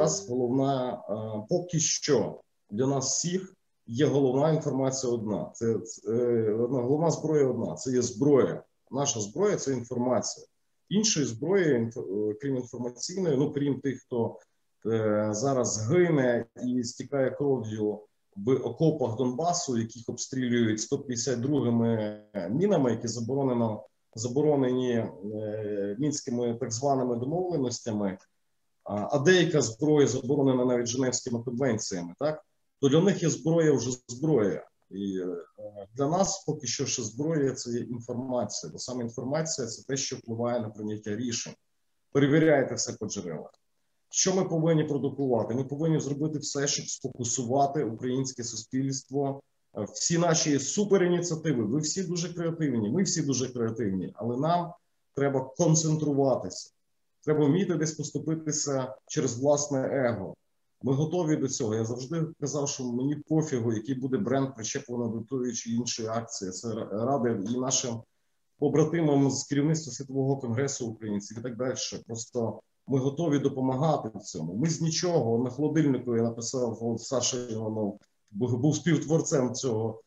зараз головна, поки що для нас всіх є головна інформація одна. Головна зброя одна. Це є зброя. Наша зброя – це інформація. Іншої зброї, крім інформаційної, ну крім тих, хто зараз гине і стікає кров'ю в окопах Донбасу, яких обстрілюють 152-ми мінами, які заборонені мінськими так званими домовленостями, а деяка зброя заборонена навіть Женевськими конвенціями, так? То для них є зброя вже зброя. І для нас поки що ще зброя – це є інформація, бо саме інформація – це те, що впливає на прийняття рішень. Перевіряйте все по джерелах. Що ми повинні продукувати? Ми повинні зробити все, щоб сфокусувати українське суспільство. Всі наші суперініціативи, ви всі дуже креативні, ми всі дуже креативні, але нам треба концентруватися. Треба вміти десь поступитися через власне его. Ми готові до цього. Я завжди казав, що мені пофігу, який буде бренд причеплений до тої чи іншої акції. Це радив і нашим побратимам з керівництва Світового конгресу українців і так далі. Просто ми готові допомагати в цьому. Ми з нічого. На холодильнику я написав, Саша Іванов був співтворцем цього,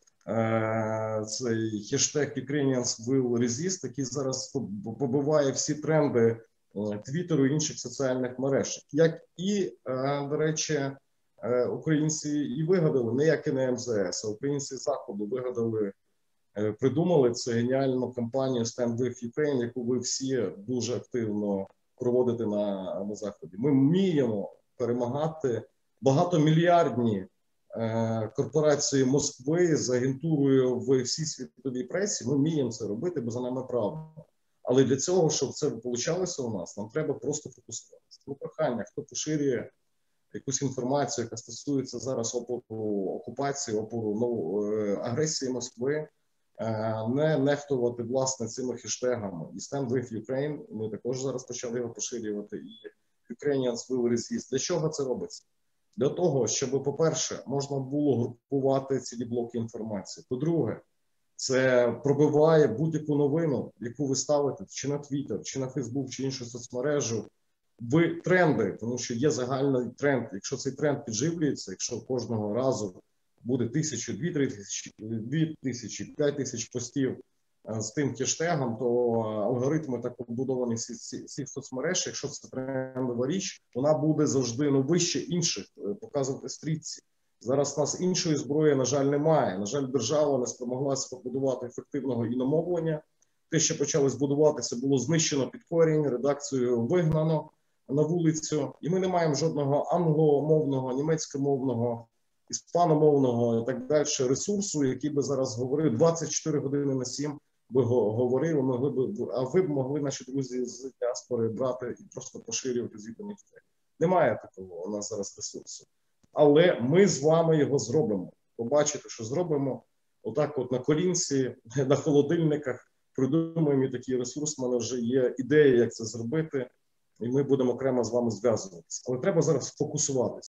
цей хештег Ukrainians will resist, який зараз побиває всі тренди Твіттеру і інших соціальних мереж. Як і, до речі, українці і вигадали, не як і на МЗС, а українці Заходу вигадали, придумали цю геніальну кампанію Stand with Ukraine, яку ви всі дуже активно проводите на Заході. Ми вміємо перемагати багатомільярдні корпорації Москви з агентурою в всій світовій пресі. Ми вміємо це робити, бо за нами правда. Але для цього, щоб це вийшло у нас, нам треба просто фокусуватися. Тому прохання, хто поширює якусь інформацію, яка стосується зараз опору окупації, опору агресії Москви, не нехтувати, власне, цими хештегами. І Stand with Ukraine, ми також зараз почали його поширювати, і Ukrainians will resist. Для чого це робиться? Для того, щоб, по-перше, можна було групувати цілі блоки інформації. По-друге, це пробиває будь-яку новину, яку ви ставите чи на Twitter, чи на Facebook, чи іншу соцмережу, в тренди, тому що є загальний тренд. Якщо цей тренд підживлюється, якщо кожного разу буде 1000, 2000, 5000 постів з тим хештегом, то алгоритми так побудовані всіх соцмереж, якщо це трендова річ, вона буде завжди вище інших, показувати стрітці. Зараз у нас іншої зброї, на жаль, немає. На жаль, держава не спромоглася побудувати ефективного іномовлення. Те, що почали збудуватися, було знищено під корінь, редакцію вигнано на вулицю. І ми не маємо жодного англомовного, німецькомовного, іспаномовного і так далі ресурсу, який би зараз говорив 24 години на 7, би говорив, а ви б могли, наші друзі з діаспори, брати і просто поширювати звідти. Немає такого у нас зараз ресурсу. Але ми з вами його зробимо. Побачите, що зробимо. Отак от на колінці, на холодильниках придумаємо такий ресурс. У мене вже є ідея, як це зробити. І ми будемо окремо з вами зв'язуватися. Але треба зараз фокусуватися.